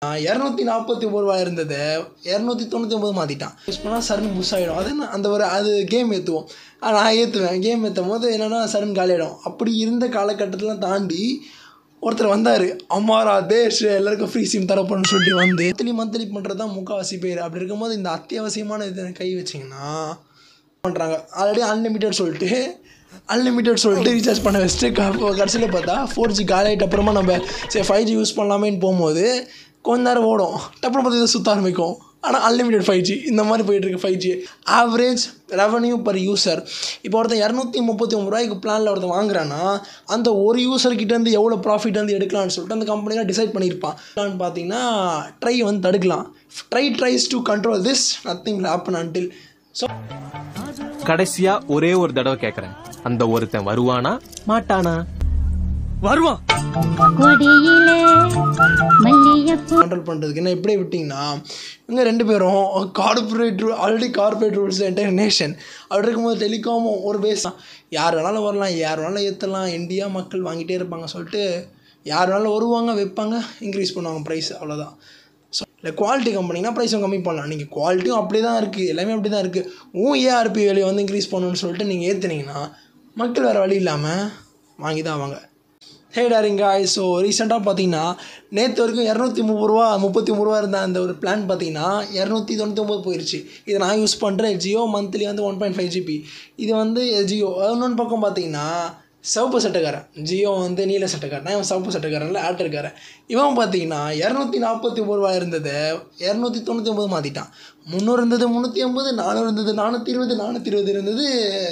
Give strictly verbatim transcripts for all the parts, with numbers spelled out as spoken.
இரநூத்தி நாற்பத்தி ஒம்பது ரூபா இருந்தது இரநூத்தி தொண்ணூற்றி ஒம்பது மாற்றிட்டான். யூஸ் பண்ணால் சரண் புஷ் ஆகிடும். அது என்ன அந்த ஒரு அது கேம் ஏற்றுவோம். நான் ஏற்றுவேன். கேம் ஏற்றும் போது என்னென்னா சரண் காலியாகிடும். அப்படி இருந்த காலகட்டத்தில் தாண்டி ஒருத்தர் வந்தார், அம்மாரா தேஷ் எல்லாருக்கும் ஃப்ரீ சிம் தரப்போன்னு சொல்லிட்டு வந்து மந்த்லி மந்த்லி பண்ணுறது தான் முக்கால்வாசி பேர். அப்படி இருக்கும்போது இந்த அத்தியாவசியமான இதை கை வச்சிங்கன்னா பண்ணுறாங்க. ஆல்ரெடி அன்லிமிட்டட் சொல்லிட்டு அன்லிமிட்டட் சொல்லிட்டு ரீசார்ஜ் பண்ண வச்சுட்டு கடைசியில் பார்த்தா ஃபோர் ஜி காலி ஆகிட்ட அப்புறமா நம்ம சரி ஃபைவ் ஜி யூஸ் பண்ணலாமேன்னு போகும்போது கொஞ்ச நேரம் ஓடும், டப்புனு பார்த்து இதை சுற்ற ஆரம்பிக்கும். ஆனால் அன்லிமிட்டட் ஃபைவ் ஜி இந்த மாதிரி போயிட்டுருக்கு. Five G average revenue per user இப்போ ஒருத்தன் இரநூத்தி முப்பத்தி ஒம்பது ரூபாய்க்கு பிளானில் ஒருத்தன் வாங்குறான்னா அந்த ஒரு யூசர்கிட்டேருந்து எவ்வளோ ப்ராஃபிட் வந்து எடுக்கலாம்னு சொல்லிட்டு அந்த கம்பெனிலாம் டிசைட் பண்ணியிருப்பான். பார்த்தீங்கன்னா ட்ரை வந்து தடுக்கலாம். TRAI tries to control this nothing will happen until. So கடைசியா ஒரே ஒரு தடவை கேட்குறேன், அந்த ஒருத்தன் வருவானா மாட்டானா? வருவான். கண்ட்ரோல் பண்ணுறதுக்கு என்ன இப்படியே விட்டிங்கன்னா இவங்க ரெண்டு பேரும் corporate rule already corporate rules entire nation. அப்படி இருக்கும்போது டெலிகாமும் ஒரு பேஸ் தான். யார் வேணாலும் வரலாம், யார் வேணாலும் ஏற்றலாம், இந்தியா மக்கள் வாங்கிட்டே இருப்பாங்க சொல்லிட்டு யார் வேணாலும் வருவாங்க, வைப்பாங்க, இன்க்ரீஸ் பண்ணுவாங்க ப்ரைஸ், அவ்வளோதான். ஸோ இல்லை குவாலிட்டி கம்பெனினா ப்ரைஸும் கம்மி பண்ணலாம். நீங்கள் குவாலிட்டியும் அப்படி தான் இருக்குது, எல்லாமே அப்படி தான் இருக்குது. ஊ ஏஆர்பி வேலையை வந்து இன்க்ரீஸ் பண்ணணும்னு சொல்லிட்டு நீங்கள் ஏற்றுனீங்கன்னா மக்கள் வேறு வழி இல்லாமல் வாங்கி தான் ஆவாங்க. ஹே டாரிங் காய்ஸ், ஸோ ரீசெண்டாக பார்த்தீங்கன்னா நேற்று வரைக்கும் இரநூத்தி முப்பது ரூபா முப்பத்தி ஒம்பது ரூபா இருந்த அந்த ஒரு பிளான் பார்த்தீங்கன்னா இரநூத்தி தொண்ணூற்றி ஒம்பது போயிடுச்சு. இதை நான் யூஸ் பண்ணுறேன் ஜியோ, மந்த்லி வந்து ஒன் பாயிண்ட் ஃபைவ் ஜிபி. இது வந்து ஜியோ. இன்னொன்று பக்கம் பார்த்தீங்கன்னா சிவப்பு சட்டக்காரன், ஜியோ வந்து நீல சட்டக்காரன், இவன் சிவப்பு சட்டக்காரனில் ஆட்டருக்காரன். இவன் பார்த்தீங்கன்னா இரநூத்தி நாற்பத்தி ஒம்பது ரூபா இருந்தது இரநூத்தி தொண்ணூற்றி ஒம்பது மாற்றிட்டான். முந்நூறு இருந்தது முந்நூற்றி ஐம்பது, நானூறு இருந்தது நானூற்றி இருபது, நானூற்றி இருபது இருந்தது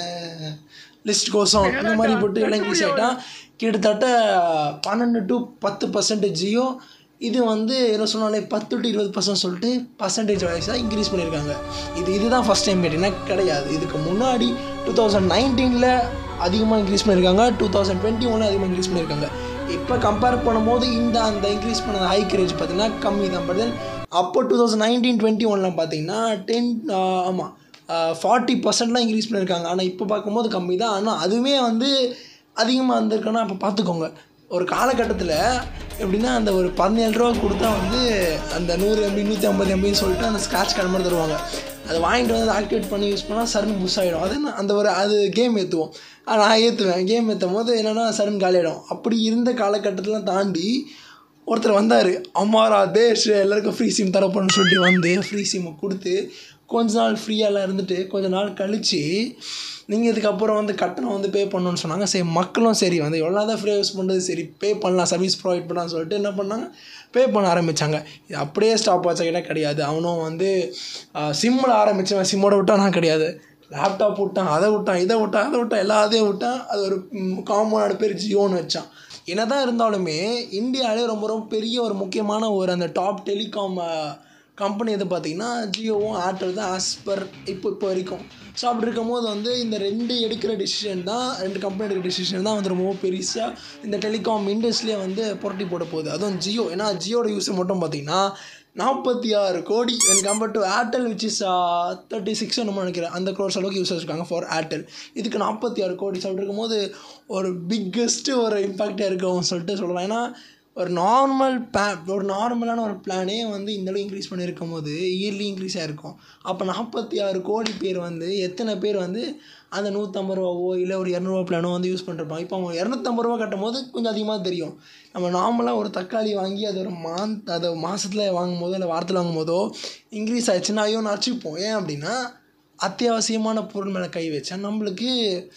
லிஸ்ட் கோசம் இந்த மாதிரி போட்டு எல்லாம் இன்க்ரீஸ் ஆகிட்டான். கிட்டத்தட்ட பன்னெண்டு டு பத்து பர்சன்டேஜ் ஜியோ. இது வந்து என்ன சொன்னாலே பத்து டு இருபது பர்சன்ட் சொல்லிட்டு பர்சன்டேஜ் வைஸாக இன்க்ரீஸ் பண்ணியிருக்காங்க. இது இதுதான் ஃபஸ்ட் டைம் கேட்டிங்கன்னா கிடையாது. இதுக்கு முன்னாடி டூ தௌசண்ட் நைன்டீனில் அதிகமாக இன்க்ரீஸ் பண்ணியிருக்காங்க, டூ தௌசண்ட் டுவெண்ட்டி ஒனில் அதிகமாக இன்க்ரீஸ் பண்ணியிருக்காங்க. இப்போ கம்பேர் பண்ணும்போது இந்த அந்த இன்க்ரீஸ் பண்ண ஹைக் ரேஞ்ச் பார்த்திங்கன்னா கம்மி தான். பட் தென் அப்போ டூ தௌசண்ட் நைன்டீன் டுவெண்ட்டி ஒனில் பார்த்தீங்கன்னா டென் ஆமாம் ஃபார்ட்டி பர்சன்ட்லாம் இன்க்ரீஸ் பண்ணியிருக்காங்க. ஆனால் இப்போ பார்க்கும்போது கம்மி தான். ஆனால் அதுவுமே வந்து அதிகமாக வந்திருக்குன்னா அப்போ பார்த்துக்கோங்க. ஒரு காலகட்டத்தில் எப்படின்னா அந்த ஒரு பதினேழு ரூபா கொடுத்தா வந்து அந்த நூறு எம்பி நூற்றி ஐம்பது எம்பின்னு சொல்லிட்டு அந்த ஸ்க்ராட்ச் கார்டு மாதிரி தருவாங்க. அதை வாங்கிட்டு வந்து ஆக்டிவேட் பண்ணி யூஸ் பண்ணால் சரண் புஷ் ஆகிடும். அது என்ன அந்த ஒரு அது கேம் ஏற்றுவோம். நான் ஏற்றுவேன். கேம் ஏற்றும் போது என்னென்னா சரண் காலியாகிடும். அப்படி இருந்த காலகட்டத்தில் தாண்டி ஒருத்தர் வந்தார், அம்மாரா தேஷ் எல்லாருக்கும் ஃப்ரீ சிம் தரப்போன்னு சொல்லிட்டு வந்து ஃப்ரீ சிம்மை கொடுத்து கொஞ்ச நாள் ஃப்ரீயாலாம் இருந்துட்டு கொஞ்ச நாள் கழித்து நீங்கள் இதுக்கப்புறம் வந்து கட்டணம் வந்து பே பண்ணணுன்னு சொன்னாங்க. சரி மக்களும் சரி வந்து எவ்வளோ தான் ஃப்ரீயாக யூஸ் பண்ணுறது, சரி பே பண்ணலாம், சர்வீஸ் ப்ரொவைட் பண்ணலாம்னு சொல்லிட்டு என்ன பண்ணாங்க, பே பண்ண ஆரம்பித்தாங்க. இது அப்படியே ஸ்டாப் ஆச்சா கேட்டால் கிடையாது. அவனும் வந்து சிம்மில் ஆரம்பித்தவன் சிம்மோட விட்டான், நான் கிடையாது. லேப்டாப் விட்டான், அதை விட்டான், இதை விட்டான், அதை விட்டான், எல்லாத்தையும் விட்டான். அது ஒரு காமனான பேர் ஜியோன்னு வச்சான். என்ன தான் இருந்தாலுமே இந்தியாவிலே ரொம்ப ரொம்ப பெரிய ஒரு முக்கியமான ஒரு அந்த டாப் டெலிகாம் கம்பெனி எது பார்த்திங்கன்னா ஜியோவும் ஏர்டெல் தான் ஆஸ் பர் இப்போ இப்போ வரைக்கும். ஸோ அப்படி இருக்கும் போது வந்து இந்த ரெண்டு எடுக்கிற டெசிஷன் தான் ரெண்டு கம்பெனி எடுக்கிற டெசிஷன் தான் வந்து ரொம்ப பெருசாக இந்த டெலிகாம் இண்டஸ்ட்ரியிலே வந்து புரட்டி போட போகுது. அதுவும் ஜியோ. ஏன்னா ஜியோட யூஸர் மட்டும் பார்த்திங்கன்னா நாற்பத்தி ஆறு கோடி when compared to Airtel which is thirty six நம்ம நினைக்கிறேன் அந்த க்ரோர்ஸ் அளவுக்கு யூஸர்ஸ் இருக்காங்க ஃபார் ஏர்டெல். இதுக்கு நாற்பத்தி ஆறு கோடி அப்படி இருக்கும்போது ஒரு பிக்கஸ்ட்டு ஒரு இம்பாக்டாக இருக்கும் சொல்லிட்டு சொல்லலாம். ஏன்னா ஒரு நார்மல் பே ஒரு நார்மலான ஒரு பிளானே வந்து இந்தளவு இன்க்ரீஸ் பண்ணியிருக்கும் போது இயர்லி இன்க்ரீஸ் ஆகிருக்கும். அப்போ நாற்பத்தி ஆறு கோடி பேர் வந்து எத்தனை பேர் வந்து அந்த நூற்றம்பது ரூபாவோ இல்லை ஒரு இரநூறுவா பிளானோ வந்து யூஸ் பண்ணிருப்பாங்க. இப்போ அவங்க இரநூத்தம்பது ரூபா கட்டும் போது கொஞ்சம் அதிகமாக தெரியும். நம்ம நார்மலாக ஒரு தக்காளி வாங்கி அது ஒரு மாந்த் அதை மாதத்தில் வாங்கும் போதோ இல்லை வாரத்தில் வாங்கும் போதோ இன்க்ரீஸ் ஆகிடுச்சுன்னா ஐயோ நடிச்சுப்போம். ஏன் அப்படின்னா அத்தியாவசியமான பொருள் மேலே கை வச்சா நம்மளுக்கு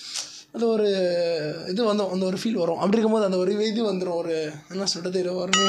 அது ஒரு இது வந்து அந்த ஒரு ஃபீல் வரும். அப்படி இருக்கும்போது அந்த ஒரு இது வந்துடும், ஒரு என்ன சொல்கிறது வரும்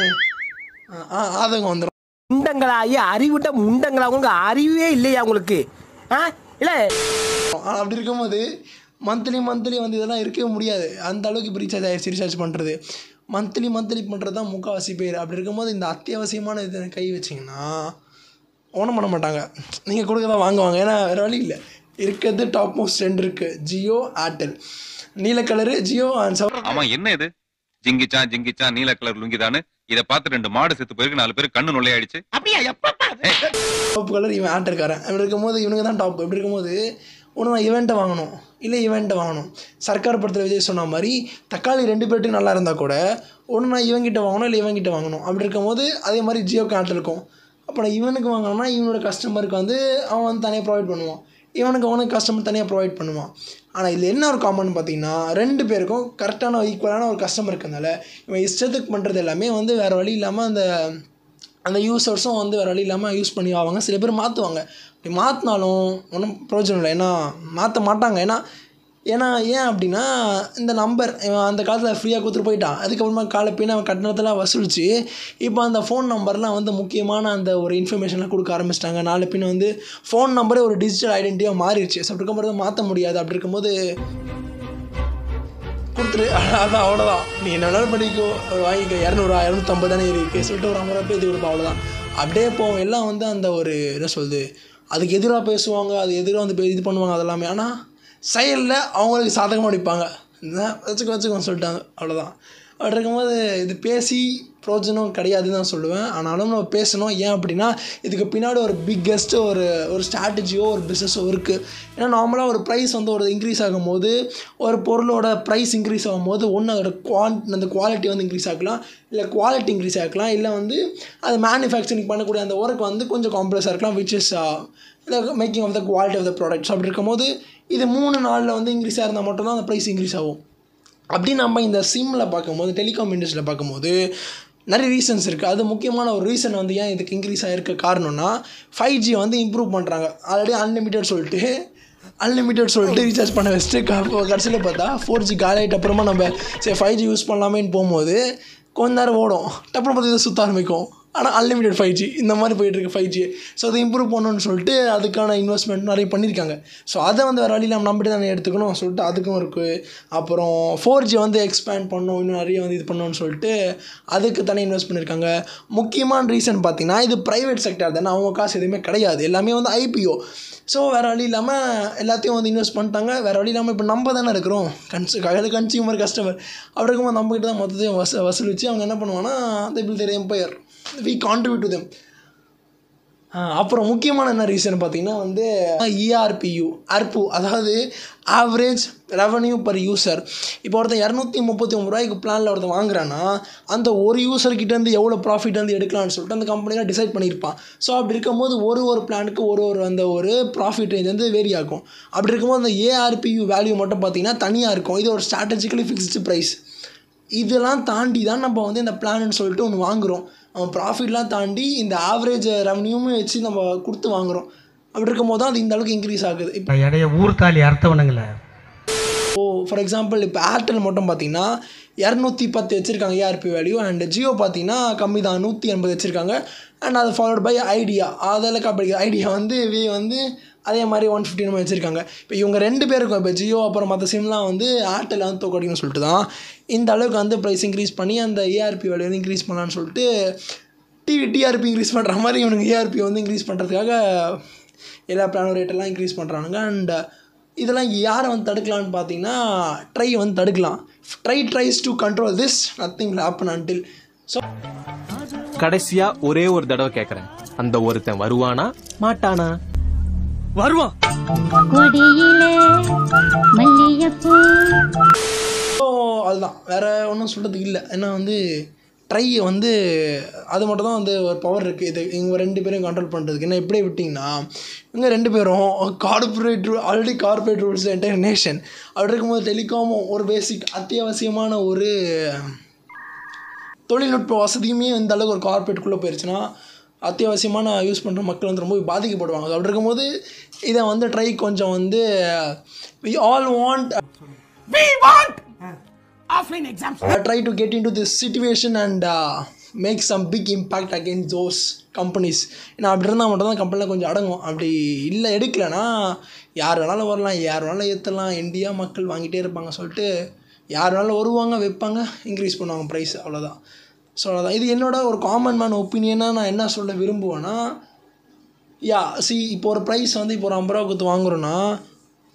ஆ ஆதங்கம் வந்துடும். முண்டங்களாகி அறிவிட்ட முண்டங்களா உங்களுக்கு அறிவே இல்லையா உங்களுக்கு ஆ இல்லை. அப்படி இருக்கும்போது மந்த்லி மந்த்லி வந்து இதெல்லாம் இருக்கவே முடியாது. அந்த அளவுக்கு இப்போ ரீசார்ஜ் ஆகிடுச்சு. ரீசார்ஜ் பண்ணுறது மந்த்லி மந்த்லி பண்ணுறது தான் முக்கால்வாசி பேர். அப்படி இருக்கும்போது இந்த அத்தியாவசியமான இதை கை வச்சிங்கன்னா ஒன்றும் பண்ண மாட்டாங்க. நீங்கள் கொடுக்க தான் வாங்குவாங்க. ஏன்னா வேறு வழி இல்லை. இருக்கிறது டாப் மோஸ்ட் ரெண்டு இருக்குது, ஜியோ ஏர்டெல். நீல கலரு ஜியோ அண்ட் ஆமாம் என்ன இது ஜிங்கிச்சான் ஜிங்கிச்சான் நீல கலர் லுங்கிதானு இதை பார்த்து ரெண்டு மாடு செத்து போயிருக்கு, நாலு பேர் கண்ணு நுழையாயிடுச்சு. டாப் கலர் இவன் ஏர்டெல்காரன். அப்படி இருக்கும்போது இவனுக்கு தான் டாப். இப்படி இருக்கும்போது ஒன்று நான் இவெண்ட்டை வாங்கணும் இல்லை இவெண்ட்டை வாங்கணும். சர்க்கார் படத்தில் விஜய் சொன்ன மாதிரி தக்காளி ரெண்டு பேர்ட்டுக்கு நல்லா இருந்தால் கூட ஒன்று நான் இவங்கிட்ட வாங்கணும் இல்லை இவங்கிட்ட வாங்கணும். அப்படி இருக்கும்போது அதே மாதிரி ஜியோ கனெக்ட் இருக்கும். அப்போ நான் இவனுக்கு வாங்கினோம்னா இவனோட கஸ்டமருக்கு வந்து அவன் வந்து தனியாக ப்ரொவைட் பண்ணுவான், இவனுக்கு அவனுக்கு கஸ்டமர் தனியாக ப்ரொவைட் பண்ணுவான். ஆனால் இதில் என்ன ஒரு காமன் பார்த்தீங்கன்னா ரெண்டு பேருக்கும் கரெக்டான ஈக்குவலான ஒரு கஸ்டமர் இருக்கிறதுனால இவன் இஷ்டத்துக்கு பண்ணுறது எல்லாமே வந்து வேறு வழி இல்லாமல் அந்த அந்த யூசர்ஸும் வந்து வேறு வழி இல்லாமல் யூஸ் பண்ணி ஆவாங்க. சில பேர் மாற்றுவாங்க. அப்படி மாற்றினாலும் ஒன்றும் பிரயோஜனம் இல்லை, ஏன்னா மாற்ற மாட்டாங்க. ஏன்னா ஏன்னா ஏன் அப்படின்னா இந்த நம்பர் அந்த காலத்தில் ஃப்ரீயாக கொடுத்துட்டு போயிட்டான். அதுக்கப்புறமா காலை பின்ன அவன் கட்டணத்தெல்லாம் வசூலித்து இப்போ அந்த ஃபோன் நம்பர்லாம் வந்து முக்கியமான அந்த ஒரு இன்ஃபர்மேஷன்லாம் கொடுக்க ஆரம்பிச்சிட்டாங்க. நாலு பின்ன வந்து ஃபோன் நம்பரே ஒரு டிஜிட்டல் ஐடென்டிட்டியாக மாறிடுச்சு. ஸோ அப்படி இருக்கும்போது மாற்ற முடியாது. அப்படி இருக்கும்போது கொடுத்துரு, அதான் அவ்வளோதான். நீ என்ன வேணாலும் பண்ணிக்கோ, வாங்கிக்கோ, இரநூறுவா இரநூத்தம்பது தானே இருக்குது சொல்லிட்டு ஒரு ஐம்பது ரூபா பேசி கொடுப்பா, அவ்வளோதான். அப்படியே போவோம். எல்லாம் வந்து அந்த ஒரு என்ன சொல்லுது அதுக்கு எதிராக பேசுவாங்க, அது எதிராக வந்து இது பண்ணுவாங்க அதெல்லாமே. ஆனால் செயலில் அவங்களுக்கு சாதகமாக அடிப்பாங்க. வச்சுக்கோ வச்சுக்கோன்னு சொல்லிட்டாங்க, அவ்வளோதான். அப்படி இருக்கும்போது இது பேசி பிரோஜனம் கிடையாதுன்னு தான் சொல்லுவேன். ஆனாலும் நம்ம பேசணும். ஏன் அப்படின்னா இதுக்கு பின்னாடி ஒரு பிக்கெஸ்ட்டு ஒரு ஒரு ஸ்ட்ராட்டஜியோ ஒரு பிஸ்னஸோ இருக்குது. ஏன்னா நார்மலாக ஒரு ப்ரைஸ் வந்து ஒரு இன்க்ரீஸ் ஆகும்போது ஒரு பொருளோட ப்ரைஸ் இன்க்ரீஸ் ஆகும்போது ஒன்று அதோட குவான் அந்த குவாலிட்டி வந்து இன்க்ரீஸ் ஆகலாம், இல்லை குவாலிட்டி இன்க்ரீஸ் ஆகலாம், இல்லை வந்து அது மேனுஃபேக்சரிங் பண்ணக்கூடிய அந்த ஒர்க் வந்து கொஞ்சம் காம்ப்ளெக்ஸாக இருக்கலாம், விச் இஸ் இல்லை making of the quality of the products. அப்படி இருக்கும்போது இது மூணு நாளில் வந்து இன்க்ரீஸாக இருந்தால் மட்டும்தான் அந்த ப்ரைஸ் இன்க்ரீஸ் ஆகும். அப்படி நம்ம இந்த சிம்மில் பார்க்கும்போது டெலிகாம் இண்டஸ்ட்ரியில் பார்க்கும்போது நிறைய ரீசன்ஸ் இருக்குது. அது முக்கியமான ஒரு ரீசன் வந்து ஏன் இதுக்கு இன்க்ரீஸ் ஆகிருக்க காரணம்னா ஃபைவ் ஜி வந்து இம்ப்ரூவ் பண்ணுறாங்க. ஆல்ரெடி அன்லிமிட்டட் சொல்லிட்டு அன்லிமிட்டட் சொல்லிட்டு ரீசார்ஜ் பண்ண வச்சுட்டு கடைசியில் பார்த்தா ஃபோர் ஜி காலி ஆகிட்ட அப்புறமா நம்ம சரி ஃபைவ் ஜி யூஸ் பண்ணலாமேன்னு போகும்போது கொஞ்ச நேரம் ஓடும், டப்புனு பார்த்து இதை சுற்ற ஆரம்பிக்கும். ஆனால் அன்லிமிட்டட் ஃபைவ் ஜி இந்த மாதிரி போயிட்டுருக்கு ஃபைவ் ஜி. ஸோ அதை இம்ப்ரூவ் பண்ணணும்னு சொல்லிட்டு அதுக்கான இன்வெஸ்ட்மெண்ட் நிறைய பண்ணியிருக்காங்க. ஸோ அதை வந்து வேறு வழியில் நம்ம நம்பிட்டு தானே எடுத்துக்கணும் சொல்லிட்டு அதுக்கும் இருக்குது. அப்புறம் ஃபோர் ஜி வந்து எக்ஸ்பேண்ட் பண்ணணும், இன்னும் நிறைய வந்து இது பண்ணணும்னு சொல்லிட்டு அதுக்கு தனியாக இன்வெஸ்ட் பண்ணியிருக்காங்க. முக்கியமான ரீசன் பார்த்திங்கன்னா இது ப்ரைவேட் செக்டர் தானே, அவங்க காசு எதுவுமே கிடையாது, எல்லாமே வந்து ஐபிஓ. ஸோ வேறு வழி இல்லாமல் எல்லாத்தையும் வந்து இன்வெஸ்ட் பண்ணிட்டாங்க. வேறு வழி இல்லாமல் இப்போ நம்ம தானே இருக்கிறோம் கன்சு கன்சியூமர் கஸ்டமர். அப்படி இருக்கும்போது நம்மக்கிட்ட தான் மொத்தத்தையும் வச வசூலித்து அவங்க என்ன பண்ணுவாங்கன்னா they build their empire, we contribute to them. அப்புறம் முக்கியமான என்ன ரீசன் பார்த்தீங்கன்னா வந்து இஆர்பியூ அர்பு, அதாவது ஆவரேஜ் ரெவன்யூ பர் யூசர். இப்போ ஒருத்தன் இரநூத்தி முப்பத்தி ஒம்பது ரூபாய்க்கு பிளானில் ஒருத்தன் வாங்குறான்னா அந்த ஒரு யூசர்கிட்டேருந்து எவ்வளோ ப்ராஃபிட் வந்து எடுக்கலாம்னு சொல்லிட்டு அந்த கம்பெனியில் டிசைட் பண்ணியிருப்பான். ஸோ அப்படி இருக்கும்போது ஒரு ஒரு பிளானுக்கு ஒரு ஒரு அந்த ஒரு ப்ராஃபிட் ரேஞ்ச் வந்து வேரி ஆகும். அப்படி இருக்கும்போது அந்த ஏஆர்பியூ வேல்யூ மட்டும் பார்த்தீங்கன்னா தனியாக இருக்கும். இது ஒரு ஸ்ட்ராட்டஜிக்கலி ஃபிக்ஸ்டு ப்ரைஸ். இதெல்லாம் தாண்டி தான் நம்ம வந்து இந்த பிளான்னு சொல்லிட்டு ஒன்று வாங்குகிறோம். அவன் ப்ராஃபிட்லாம் தாண்டி இந்த ஆவரேஜ் ரெவன்யூமே வச்சு நம்ம கொடுத்து வாங்குகிறோம். அப்படி இருக்கும் போது தான் அது இந்த அளவுக்கு இன்க்ரீஸ் ஆகுது. இப்போ இடைய ஊர்த்தாலி அர்த்தவனுங்களே. ஓ ஃபார் எக்ஸாம்பிள் இப்போ ஏர்டெல் மட்டும் பார்த்தீங்கன்னா இரநூத்தி பத்து வச்சுருக்காங்க ஏஆர்பி வேல்யூ. அண்ட் ஜியோ பார்த்தீங்கன்னா கம்மி தான், நூற்றி எண்பது வச்சுருக்காங்க. அண்ட் அது ஃபாலோட் பை ஐடியா, அதில் கப்படி ஐடியா வந்து வி வந்து அதே மாதிரி ஒன் ஃபிஃப்டி நம்ம வச்சுருக்காங்க. இப்போ இவங்க ரெண்டு பேருக்கும் இப்போ ஜியோ அப்புறம் மற்ற சிம்லாம் வந்து ஏர்டெல் வந்து தோக்கடிக்கணும்னு சொல்லிட்டு தான் இந்த அளவுக்கு வந்து ப்ரைஸ் இன்க்ரீஸ் பண்ணி அந்த ஏஆர்பி வேல்யூ வந்து இன்க்ரீஸ் பண்ணலான்னு சொல்லிட்டு டிவி டிஆர்பி இன்க்ரீஸ் பண்ணுற மாதிரி இவனுக்கு ஏஆர்பி வந்து இன்க்ரீஸ் பண்ணுறதுக்காக எல்லா பிளானும் ரேட்டெல்லாம் இன்க்ரீஸ் பண்ணுறானுங்க. அண்ட் இதெல்லாம் யாரை வந்து தடுக்கலான்னு பார்த்தீங்கன்னா ட்ரை வந்து தடுக்கலாம். TRAI tries to control this, nothing will happen until. So கடைசியா ஒரே ஒரு தடவை கேக்குறேன், அந்த ஒருத்தன் வருவானா மாட்டானா? வருவான். ஸோ அதுதான், வேறு ஒன்றும் சொல்கிறதுக்கு இல்லை. ஏன்னா வந்து ட்ரை வந்து அது மட்டும் தான் வந்து ஒரு பவர் இருக்குது இது இவங்க ரெண்டு பேரும் கண்ட்ரோல் பண்ணுறதுக்கு. ஏன்னா எப்படியே விட்டிங்கன்னா இவங்க ரெண்டு பேரும் corporate rule already corporate rules entire nation. அப்படி இருக்கும்போது டெலிகாமும் ஒரு பேசிக் அத்தியாவசியமான ஒரு தொழில்நுட்ப வசதியுமே இந்த அளவுக்கு ஒரு கார்பரேட்டுக்குள்ளே போயிடுச்சுன்னா அத்தியாவசியமான யூஸ் பண்ணுற மக்கள் வந்து ரொம்ப பாதிக்கப்படுவாங்க. அப்படி இருக்கும்போது இதை வந்து ட்ரை கொஞ்சம் வந்து we all want We want offline exams. uh, try to get into this situation and uh, make some big impact against those companies. ஏன்னா அப்படி இருந்தால் மட்டும் தான் கம்பெனியில் கொஞ்சம் அடங்கும். அப்படி இல்லை எடுக்கலைன்னா யார் வேணாலும் வரலாம், யார் வேணாலும் ஏற்றலாம், இந்தியா மக்கள் வாங்கிட்டே இருப்பாங்க சொல்லிட்டு யார் வேணாலும் வருவாங்க, வைப்பாங்க, இன்க்ரீஸ் பண்ணுவாங்க ப்ரைஸ், அவ்வளோதான். ஸோ அவ்வளோதான். இது என்னோட ஒரு காமன் மேன் ஒப்பீனியனாக நான் என்ன சொல்ல விரும்புவேன்னா, யா சி இப்போ ஒரு ப்ரைஸ் வந்து இப்போ ஒரு ஐம்பது ரூபா கொடுத்து வாங்குறோன்னா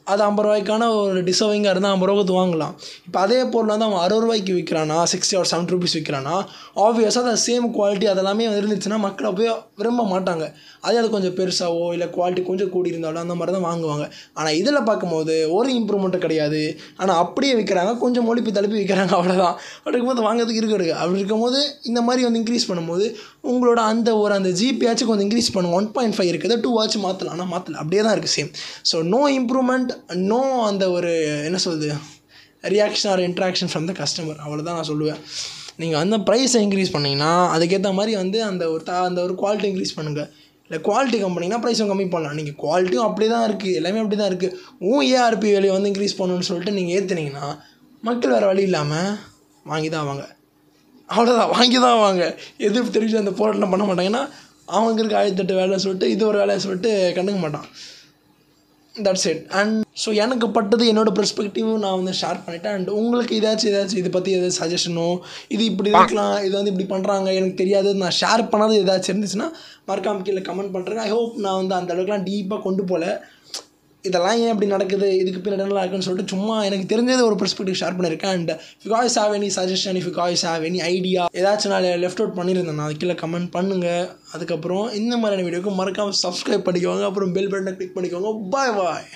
அது ஐம்பது ரூபாய்க்கான ஒரு டிசர்விங்காக இருந்தால் ஐம்பது ரூபாய்க்கு வாங்கலாம். இப்போ அதே பொருள் வந்து அவன் அறுபது ரூபாய்க்கு விற்கிறானா, சிக்ஸ்டி ஆர் செவன்ட்டி ருபீஸ் விற்கிறானா, ஆப்வியஸாக அது சேம் குவாலிட்டி அதெல்லாமே இருந்துச்சுன்னா மக்கள் போய் விரும்ப மாட்டாங்க. அதே அது கொஞ்சம் பெருசாவோ இல்லை குவாலிட்டி கொஞ்சம் கூடி இருந்தாலும் அந்த மாதிரி தான் வாங்குவாங்க. ஆனால் இதில் பார்க்கும்போது ஒரு இம்ப்ரூவ்மெண்ட்டும் கிடையாது. ஆனால் அப்படியே விற்கிறாங்க, கொஞ்சம் மொழிப்பு தழுப்பி விற்கிறாங்க, அவ்வளோதான். அப்படி இருக்கும்போது வாங்கிறதுக்கு இருக்குது. அப்படி இருக்கும்போது இந்த மாதிரி வந்து இன்க்ரீஸ் பண்ணும்போது உங்களோட அந்த ஒரு அந்த ஜிபியாச்சும் கொஞ்சம் இன்க்ரீஸ் பண்ணுங்க. ஒன் பாயிண்ட் ஃபைவ் இருக்குது, டூ வாட்ச் மாற்றலாம். ஆனால் மாற்றல, அப்படியே தான் இருக்குது same. So no improvement, no அந்த ஒரு என்ன சொல்லுது reaction or interaction from the customer. அவ்வளோதான் நான் சொல்லுவேன். நீங்கள் அந்த ப்ரைஸை இன்க்ரீஸ் பண்ணிங்கன்னா அதுக்கேற்ற மாதிரி வந்து அந்த ஒரு த அந்த ஒரு குவாலிட்டி இன்க்ரீஸ் பண்ணுங்கள். இல்லை குவாலிட்டி கம்பெனினா ப்ரைஸும் கம்மி பண்ணலாம். நீங்கள் குவாலிட்டியும் அப்படி தான் இருக்குது, எல்லாமே அப்படி தான் இருக்குது. உன் ஏஆர்பி வேலையை வந்து இன்க்ரீஸ் பண்ணணுன்னு சொல்லிட்டு நீங்கள் ஏற்றுனீங்கன்னா மக்கள் வேறு வழி இல்லாமல் வாங்கி தான் வாங்க. அவ்வளோதான், வாங்கி தான் வாங்க. எதிர்ப்பு தெரிஞ்சு அந்த போராட்டம் பண்ண மாட்டாங்கன்னா அவங்க இருக்க ஆயிரத்தெட்டு வேலை சொல்லிட்டு இது ஒரு வேலையை சொல்லிட்டு கண்டுக்க மாட்டான். That's it. அண்ட் ஸோ எனக்கு பட்டது என்னோடய பெர்ஸ்பெக்டிவ் நான் வந்து ஷேர் பண்ணிட்டேன். அண்ட் உங்களுக்கு ஏதாச்சும் ஏதாச்சும் இதை பற்றி எதாவது சஜஷனோ, இது இப்படி இருக்கலாம், இது வந்து இப்படி பண்ணுறாங்க எனக்கு தெரியாது, நான் ஷேர் பண்ணாது ஏதாச்சும் இருந்துச்சுன்னா மறக்காம கீழே கமெண்ட் பண்ணுறேன். ஐ ஹோப் நான் வந்து அந்த அளவுக்குலாம் டீப்பாக கொண்டு போகல. இதெல்லாம் ஏன் இப்படி நடக்குது, இதுக்கு பின்னாடி நல்லா இருக்குன்னு சொல்லிட்டு சும்மா எனக்கு தெரிஞ்சது ஒரு பெர்ஸ்பெக்டிவ் ஷேர் பண்ணியிருக்கேன். And if you guys have any suggestion, if you guys have any idea, ஏதாச்சும் நான் லெஃப்ட் அவுட் பண்ணியிருந்தேன், நான் அது கீழே கமெண்ட் பண்ணுங்கள். அதுக்கப்புறம் இந்த மாதிரியான வீடியோக்கு மறக்காமல் சப்ஸ்கிரைப் பண்ணிக்கோங்க. அப்புறம் பெல் பட்டனை கிளிக் பண்ணிக்கோங்க. பாய் பாய்.